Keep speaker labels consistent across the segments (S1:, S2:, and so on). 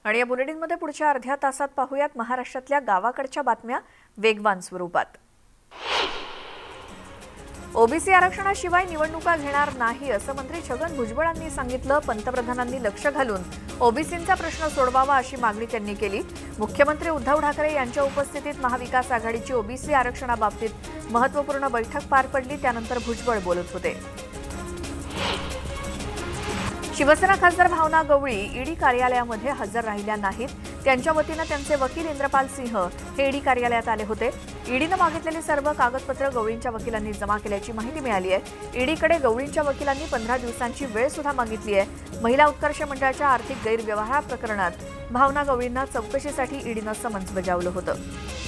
S1: आणि या बुलेटिनमध्ये पुढच्या अर्ध्या तासात पाहूयात महाराष्ट्रातल्या गावाकडच्या बातम्या वेगवान स्वरूपात। ओबीसी आरक्षणाशिवाय निवडणुका घेणार नाही असं मंत्री छगन भुजबळांनी सांगितलं। पंतप्रधानांनी लक्ष घालून ओबीसींचा प्रश्न सोडवावा अशी मागणी त्यांनी केली। मुख्यमंत्री उद्धव ठाकरे यांच्या उपस्थितीत महाविकास आघाडीची ओबीसी आरक्षणाबाबतीत महत्त्वपूर्ण बैठक पार पडली। त्यानंतर भुजबळ बोलत होते। शिवसेना खासदार भावना गवळी ईडी कार्यालयामध्ये हजर राहिल्या नाहीत। त्यांच्या वतीने त्यांचे वकील इंद्रपाल सिंह हे ईडी कार्यालयात आले होते। ईडीने मागितलेली सर्व कागदपत्र गवळींच्या वकिलांनी जमा केल्याची माहिती मिळाली आहे। ईडीकडे गवळींच्या वकिलांनी 15 दिवसांची वेळ सुद्धा मागितली आहे। महिला उत्कर्ष मंडळाच्या आर्थिक गैरव्यवहार प्रकरणात भावना गवळींना चौकशीसाठी ईडीने समन्स बजावलं होतं।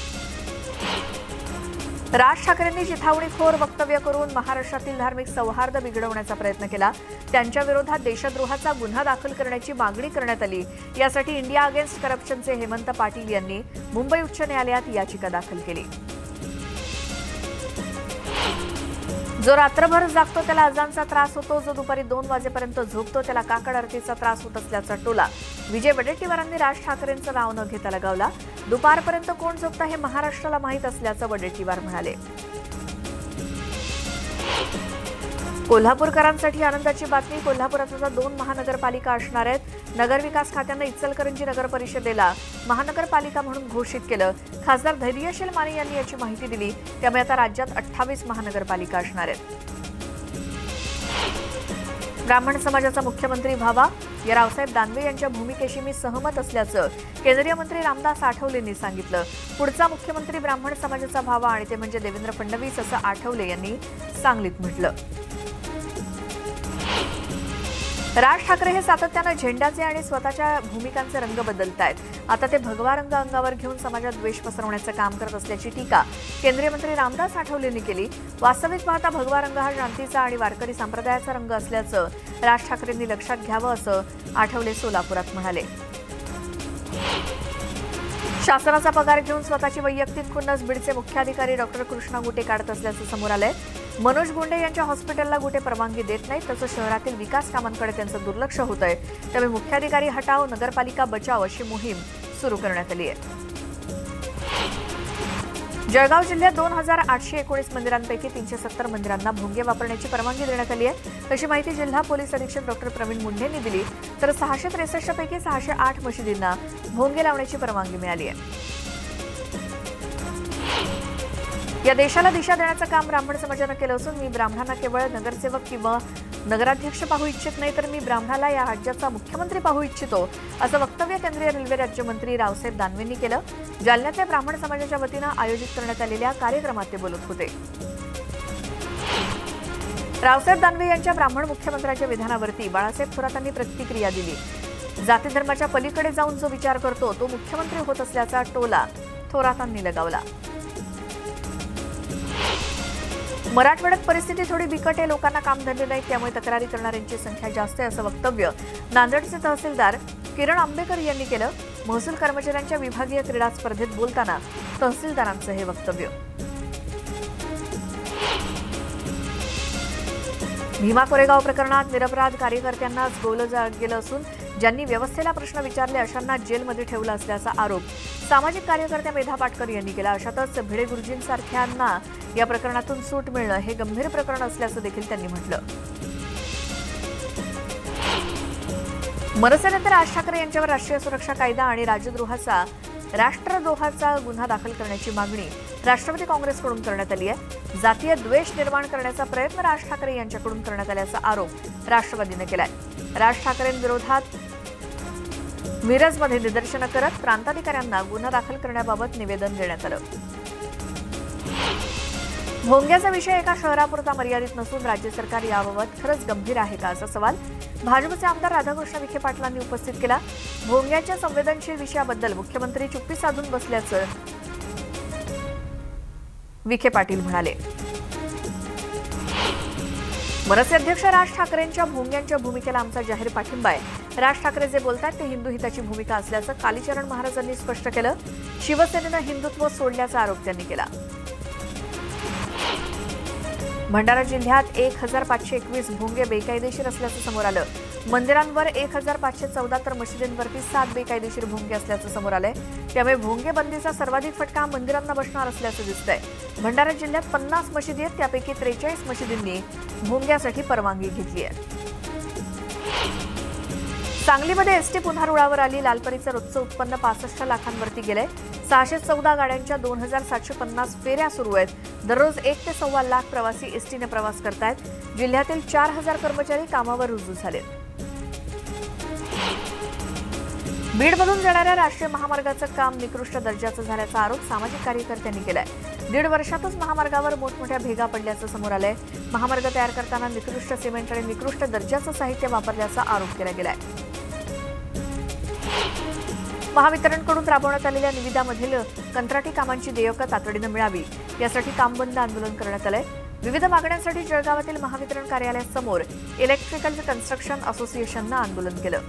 S1: राज ठाकरेंनी चिथावणीखोर वक्तव्य करून महाराष्ट्रातील धार्मिक सौहार्द बिघडवण्याचा प्रयत्न केला। त्यांच्या विरोधात देशद्रोहाचा गुन्हा दाखल करण्याची मागणी करण्यात आली। यासाठी इंडिया अगेन्स्ट करप्शनचे हेमंत पाटील यांनी मुंबई उच्च न्यायालयात याचिका दाखल केली। जो रात्रभर जागतो त्याला अजानचा त्रास होतो, जो दुपारी 2 वाजेपर्यंत झोपतो त्याला काकड आरतीचा त्रास होत असल्याचा टोला विजय वडेट्टीवारांनी राज ठाकरेंचं नाव न घेता लगावला। दुपारपर्यंत कोण झोपतं हे महाराष्ट्राला माहीत असल्याचं वडेट्टीवार म्हणाले। कोल्हापूरकरांसाठी आनंदाची बातमी। कोल्हापुरात आता 2 महानगरपालिका असणार आहेत। नगरविकास खात्याने इचलकरंजी नगर परिषदेला महानगरपालिका म्हणून घोषित केलं। खासदार धैर्यशील माने यांनी याची माहिती दिली। त्यामुळे आता राज्यात 28 महानगरपालिका असणार आहेत। ब्राह्मण समाजाचा मुख्यमंत्री व्हावा या रावसाहेब दानवे यांच्या भूमिकेशी मी सहमत असल्याचं केंद्रीय मंत्री रामदास आठवलेंनी सांगितलं। पुढचा मुख्यमंत्री ब्राह्मण समाजाचा व्हावा आणि ते म्हणजे देवेंद्र फडणवीस असं आठवले यांनी सांगलीत म्हटलं। राज ठाकरे हे सातत्यानं झेंड्याचे आणि स्वतःच्या भूमिकांचे रंग बदलतायत। आता ते भगवा रंग अंगावर घेऊन समाजात द्वेष पसरवण्याचं काम करत असल्याची टीका केंद्रीय मंत्री रामदास आठवलेंनी केली। वास्तविक पाहता भगवा रंग हा शांतीचा आणि वारकरी संप्रदायाचा रंग असल्याचं राज ठाकरेंनी लक्षात घ्यावं असं आठवले सोलापुरात म्हणाले। शासनाचा पगार घेऊन स्वतःची वैयक्तिक खुन्नस बीडचे मुख्याधिकारी डॉक्टर कृष्णा गुटे काढत असल्याचं समोर आलंय। मनोज गुंडे यांच्या हॉस्पिटलला गुटे परवानगी देत नाहीत, तसंच शहरातील विकास कामांकडे त्यांचं दुर्लक्ष होत आहे। त्यामुळे मुख्याधिकारी हटाव नगरपालिका बचाव अशी मोहीम सुरू करण्यात आली आहे। जळगाव जिल्ह्यात 2819 मंदिरांपैकी 370 मंदिरांना भोंगे वापरण्याची परवानगी देण्यात आली आहे। तशी माहिती जिल्हा पोलीस अधीक्षक डॉक्टर प्रवीण मुंढेंनी दिली। तर 663 पैकी 608 मशिदींना भोंगे लावण्याची परवानगी मिळाली आहे। या देशाला दिशा देण्याचं काम ब्राह्मण समाजानं केलं असून मी ब्राह्मणांना केवळ नगरसेवक किंवा नगराध्यक्ष पाहू इच्छित नाही, तर मी ब्राह्मणाला या राज्याचा मुख्यमंत्री पाहू इच्छितो असं वक्तव्य केंद्रीय रेल्वे राज्यमंत्री रावसाहेब दानवेंनी केलं। जालन्यातल्या ब्राह्मण समाजाच्या वतीनं आयोजित करण्यात आलेल्या कार्यक्रमात ते बोलत होते। रावसाहेब दानवे यांच्या ब्राह्मण मुख्यमंत्र्यांच्या विधानावरती बाळासाहेब थोरातांनी प्रतिक्रिया दिली। जाती धर्माच्या पलीकडे जाऊन जो विचार करतो तो मुख्यमंत्री होत असल्याचा टोला थोरातांनी लगावला। मराठवाड्यात परिस्थिती थोडी बिकट आहे, लोकांना कामधंदे नाहीत, त्यामुळे तक्रारी करणाऱ्यांची संख्या जास्त आहे असं वक्तव्य नांदेडचे तहसीलदार किरण आंबेकर यांनी केलं। महसूल कर्मचाऱ्यांच्या विभागीय क्रीडा स्पर्धेत बोलताना तहसीलदारांचं हे वक्तव्य। भीमा कोरेगाव प्रकरणात निरपराध कार्यकर्त्यांनाच गोवलं गेलं असून ज्यांनी व्यवस्थेला प्रश्न विचारले अशांना जेलमध्ये ठेवलं असल्याचा आरोप सामाजिक कार्यकर्त्या मेधा पाटकर यांनी केला। अशातच भिडे गुरुजींसारख्यांना या प्रकरणातून सूट मिळणं हे गंभीर प्रकरण असल्याचं देखील त्यांनी म्हटलं। मनसेनंतर राज ठाकरे यांच्यावर राष्ट्रीय सुरक्षा कायदा आणि राष्ट्रद्रोहाचा गुन्हा दाखल करण्याची मागणी राष्ट्रवादी काँग्रेसकडून करण्यात आली आहे। जातीय द्वेष निर्माण करण्याचा प्रयत्न राज ठाकरे यांच्याकडून करण्यात आल्याचा आरोप राष्ट्रवादीने केलाय। राज ठाकरेंविरोधात मिरजमध्ये निदर्शनं करत प्रांताधिकाऱ्यांना गुन्हा दाखल करण्याबाबत निवेदन देण्यात आलं। भोंग्याचा विषय एका शहरापुरता मर्यादित नसून राज्य सरकार याबाबत खरंच गंभीर आहे का असा सवाल भाजपचे आमदार राधाकृष्ण विखे पाटलांनी उपस्थित केला। भोंग्याच्या संवेदनशील विषयाबद्दल मुख्यमंत्री चुप्पी साधून बसल्याचं विखे पाटील म्हणाले। मनसे अध्यक्ष राज ठाकरेंच्या भोंग्यांच्या भूमिकेला आमचा जाहीर पाठिंबा आहे। राज ठाकरे जे बोलतात ते हिंदू हिताची भूमिका असल्याचं कालीचरण महाराजांनी स्पष्ट केलं। शिवसेनेनं हिंदुत्व सोडल्याचा आरोप त्यांनी केला। भंडारा जिल्ह्यात 1521 भोंगे बेकायदेशीर असल्याचं समोर आलं। मंदिरांवर 1514 तर मशिदींवरती 7 बेकायदेशीर भोंगे असल्याचं समोर आलंय। त्यामुळे भोंगे बंदीचा सर्वाधिक फटका मंदिरांना बसणार असल्याचं दिसतंय। भंडारा जिल्ह्यात 50 मशिदी आहेत, त्यापैकी 43 मशिदींनी भोंग्यासाठी परवानगी घेतली आहे। सांगलीमध्ये एसटी पुन्हा रुळावर आली। लालपरीचं रोजचं उत्पन्न 65 लाखांवरती गेलंय। 614 गाड्यांच्या 2750 फेऱ्या सुरू आहेत। दररोज 1 ते 1.25 लाख प्रवासी एसटीने प्रवास करतायत। जिल्ह्यातील 4000 कर्मचारी कामावर रुजू झालेत। बीडमधून जाणाऱ्या राष्ट्रीय महामार्गाचं काम निकृष्ट दर्जाचं झाल्याचा आरोप सामाजिक कार्यकर्त्यांनी केलाय। 1.5 वर्षातच महामार्गावर मोठमोठ्या भेगा पडल्याचं समोर आलंय। महामार्ग तयार करताना निकृष्ट सिमेंट आणि निकृष्ट दर्जाचं साहित्य वापरल्याचा आरोप केला गेलाय। महावितरणकडून राबवण्यात आलेल्या निविदामधील कंत्राटी कामांची देयकं तातडीनं मिळावी यासाठी काम बंद आंदोलन करण्यात आलंय। विविध मागण्यांसाठी जळगावातील महावितरण कार्यालयासमोर इलेक्ट्रिकल कन्स्ट्रक्शन असोसिएशननं आंदोलन केलं।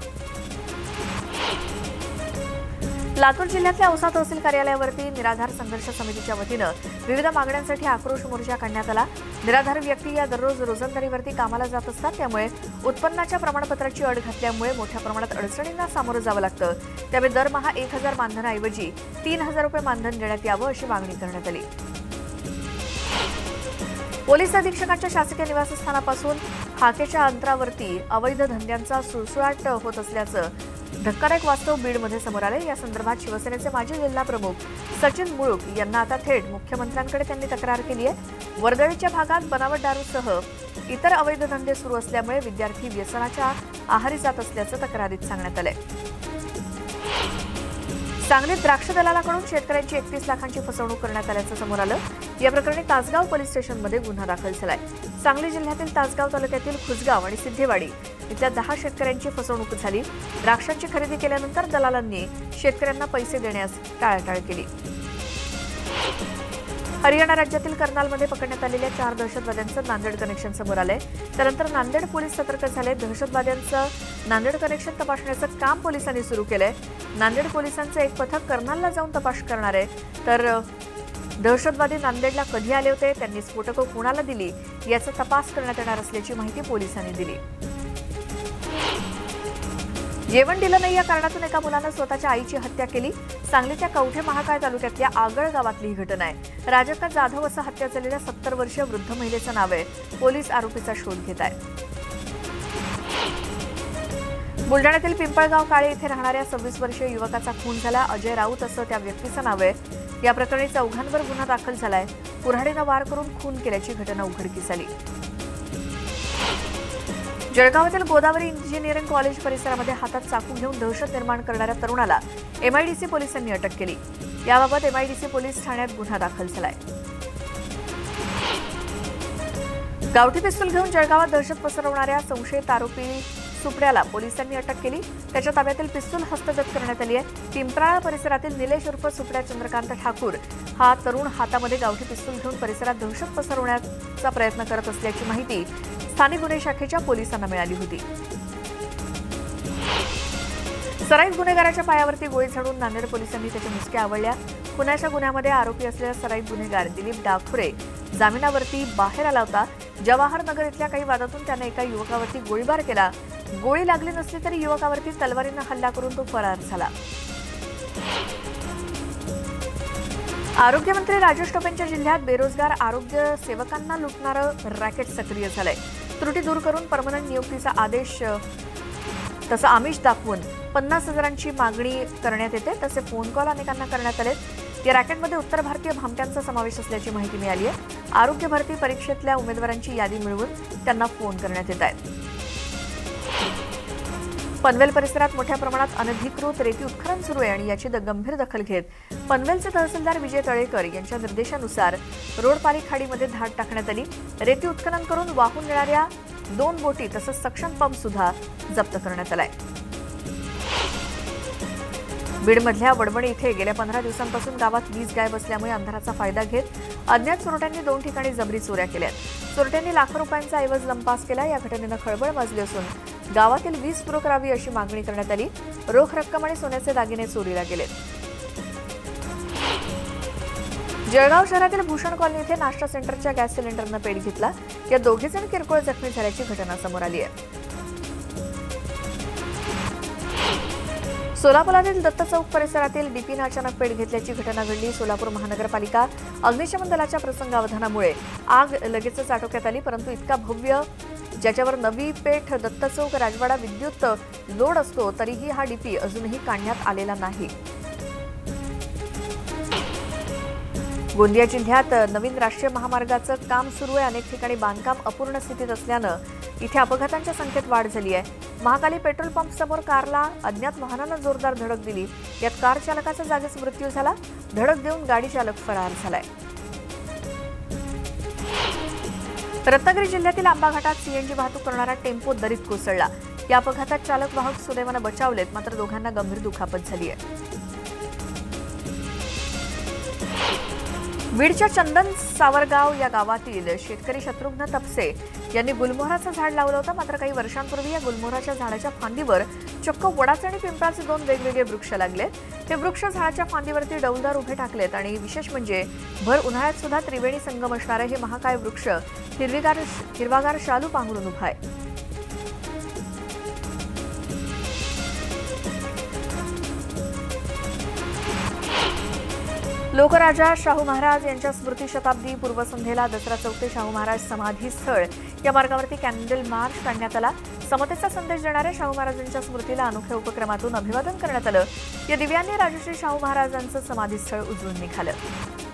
S1: लातूर जिल्ह्यातल्या औसा तहसील कार्यालयावरती निराधार संघर्ष समितीच्या वतीनं विविध मागण्यांसाठी आक्रोश मोर्चा काढण्यात आला। निराधार व्यक्ती या दररोज रोजंदारीवरती कामाला जात असतात, त्यामुळे उत्पन्नाच्या प्रमाणपत्राची अट घातल्यामुळे मोठ्या प्रमाणात अडचणींना सामोरं जावं लागतं। त्यामुळे दरमहा 1000 मानधनाऐवजी 3000 रुपये मानधन देण्यात यावं अशी मागणी करण्यात आली। पोलीस अधीक्षकांच्या शासकीय निवासस्थानापासून हाकेच्या अंतरावरती अवैध धंद्यांचा सुळसुळाट होत असल्याचं धक्कादायक वास्तव बीडमध्ये समोर आले। या संदर्भात शिवसेनेचे माजी जिल्हा प्रमुख सचिन मुळूक यांना आता थेट मुख्यमंत्र्यांकडे त्यांनी तक्रार केली आहे। वर्दळीच्या भागात बनावट दारूसह इतर अवैध धंदे सुरू असल्यामुळे विद्यार्थी व्यसनाच्या आहारी जात असल्याचं तक्रारीत सांगण्यात आलंय। सांगलीत द्राक्ष दलालाकडून शेतकऱ्यांची 31 लाखांची फसवणूक करण्यात आल्याचं समोर आलं। या प्रकरणी तासगाव पोलीस स्टेशनमध्ये गुन्हा दाखल झालाय। सांगली जिल्ह्यातील तासगाव तालुक्यातील खुसगाव आणि सिद्धेवाडी इथल्या 10 शेतकऱ्यांची फसवणूक झाली। द्राक्षांची खरेदी केल्यानंतर दलालांनी शेतकऱ्यांना पैसे देण्यास टाळाटाळ केली। हरियाणा राज्यातील कर्नालमध्ये पकडण्यात आलेल्या 4 दहशतवाद्यांचं नांदेड कनेक्शन समोर आलंय। त्यानंतर नांदेड पोलीस सतर्क झाले। दहशतवाद्यांचं नांदेड कनेक्शन तपासण्याचं काम पोलिसांनी सुरू केलंय। नांदेड पोलिसांचं एक पथक कर्नालला जाऊन तपास करणार आहे। तर दहशतवादी नांदेडला कधी आले होते, त्यांनी स्फोटकं कुणाला दिली याचा तपास करण्यात येणार असल्याची माहिती पोलिसांनी दिली। जेवण दिलं नाही या कारणातून एका मुलानं स्वतःच्या आईची हत्या केली। सांगलीच्या कवठे महाकाळ तालुक्यातल्या आगळ गावातली ही घटना आहे। राजक्का जाधव असं हत्या झालेल्या 70 वर्षीय वृद्ध महिलेचं नाव आहे। पोलीस आरोपीचा शोध घेत आहेत। बुलढाण्यातील पिंपळगाव काळे येथे राहणाऱ्या 26 वर्षीय युवकाचा खून झाला। अजय राऊत असं त्या व्यक्तीचं नाव आहे। या प्रकरणी 4घांवर गुन्हा दाखल झालाय। कुऱ्हाडीनं वार करून खून केल्याची घटना उघडकीस आली। जळगावातील गोदावरी इंजिनिअरिंग कॉलेज परिसरामध्ये हातात चाकू घेऊन दहशत निर्माण करणाऱ्या तरुणाला एमआयडीसी पोलिसांनी अटक केली। याबाबत एमआयडीसी पोलीस ठाण्यात गुन्हा दाखल झालाय। गावठी पिस्तूल घेऊन जळगावात दहशत पसरवणाऱ्या संशयित आरोपी सुपड्याला पोलिसांनी अटक केली। त्याच्या ताब्यातील पिस्तूल हस्तगत करण्यात आली आहे। पिंपराळा परिसरातील निलेश उर्फ सुपड्या चंद्रकांत ठाकूर हा तरुण हातामध्ये गावठी पिस्तूल घेऊन परिसरात दहशत पसरवण्याचा प्रयत्न करत असल्याची माहिती स्थानिक गुन्हे शाखेच्या पोलिसांना मिळाली होती। सराईत गुन्हेगाराच्या पायावरती गोळी झाडून नांदेड पोलिसांनी त्याच्या मुसक्या आवळल्या। खुनाच्या गुन्ह्यामध्ये आरोपी असलेला सराईत गुन्हेगार दिलीप डाखुरे जामिनावरती बाहेर आला होता। जवाहर नगर इथल्या काही वादातून त्याने एका युवकावरती गोळीबार केला। गोळी लागली नसली तरी युवकावरती तलवारीनं हल्ला करून तो फरार झाला। आरोग्यमंत्री राजेश टोपेंच्या जिल्ह्यात बेरोजगार आरोग्य सेवकांना लुटणारं रॅकेट सक्रिय झालंय। त्रुटी दूर करून परमनंट नियुक्तीचा आदेश तसं आमिष दाखवून 50,000ची मागणी करण्यात येते। तसे फोन कॉल अनेकांना करण्यात आलेत। या रॅकेटमध्ये उत्तर भारतीय भामट्यांचा समावेश असल्याची माहिती मिळाली आहे। आरोग्य भरती परीक्षेतल्या उमेदवारांची यादी मिळवून त्यांना फोन करण्यात येत आहेत। पनवेल परिसरात मोठ्या प्रमाणात अनधिकृत रेती उत्खनन सुरू आहे आणि याची गंभीर दखल घेत पनवेलचे तहसीलदार विजय तळेकर यांच्या निर्देशानुसार रोडपाली खाडीमध्ये धाड टाकण्यात आली। रेती उत्खनन करून वाहून नेणाऱ्या 2 बोटी तसंच सक्शन पंप सुद्धा जप्त करण्यात आलाय। बीडमधल्या वडवणी इथे गेल्या 15 दिवसांपासून गावात वीज गायब असल्यामुळे अंधाराचा फायदा घेत अज्ञात चोरट्यांनी 2 ठिकाणी जबरी चोऱ्या केल्यात। चोरट्यांनी लाखो रुपयांचा ऐवज लंपास केला। या घटनेनं खळबळ माजली असून गावातील वीज पुरवठा करावी अशी मागणी करण्यात आली। रोख रक्कम आणि सोन्याचे दागिने चोरीला गेलेत। जळगाव शहरातील भूषण कॉलनी येथे नाश्ता सेंटरच्या गॅस सिलेंडरनं पेट घेतला। या दोघेजण किरकोळ जखमी झाल्याची घटना समोर आली आहे। सोलापुरातील दत्त चौक परिसरातील डीपीनं अचानक पेट घेतल्याची घटना घडली। सोलापूर महानगरपालिका अग्निशमन दलाच्या प्रसंगावधानामुळे आग लगेचच आटोक्यात आली, परंतु इतका भव्य ज्याच्यावर नवी पेठ, दत्त चौक, राजवाडा विद्युत लोड असतो तरीही हा डीपी अजूनही काढण्यात आलेला नाही। गोंदिया जिल्ह्यात नवीन राष्ट्रीय महामार्गाचं काम सुरू आहे। अनेक ठिकाणी बांधकाम अपूर्ण स्थितीत असल्यानं इथे अपघातांच्या संख्येत वाढ झाली आहे। महाकाली पेट्रोल पंप समोर कारला अज्ञात वाहनानं जोरदार धडक दिली। यात कार चालकाचा जागीच मृत्यू झाला। धडक देऊन गाडी चालक फरार झालाय। रत्नागिरी जिल्ह्यातील आंबा घाटात सीएनजी वाहतूक करणारा टेम्पो दरीत कोसळला। या अपघातात चालक वाहक सुदैवानं बचावलेत, मात्र दोघांना गंभीर दुखापत झाली आहे। बीडच्या चंदन सावरगाव या गावातील शेतकरी शत्रुघ्न तपसे यांनी गुलमोहराचं झाड लावलं होतं, मात्र काही वर्षांपूर्वी या गुलमोहराच्या झाडाच्या फांदीवर चक्क वडाचे आणि पिंपळाचे 2 वेगवेगळे वृक्ष लागले। ते वृक्ष झाडाच्या फांदीवरती डौलदार उभे टाकलेत आणि विशेष म्हणजे भर उन्हाळ्यात सुद्धा त्रिवेणी संगम असणारे हे महाकाय वृक्ष हिरवागार शालू पांघरून उभा आहे। लोकराजा शाहू महाराज यांच्या स्मृती शताब्दी पूर्वसंध्येला दसरा चौक ते शाहू महाराज समाधी स्थळ या मार्गावरती कॅन्डल मार्च काढण्यात आला। समतेचा संदेश देणाऱ्या शाहू महाराजांच्या स्मृतीला अनोख्या उपक्रमातून अभिवादन करण्यात आलं। या दिव्यांनी राजश्री शाहू महाराजांचं समाधी स्थळ उजळून निघालं।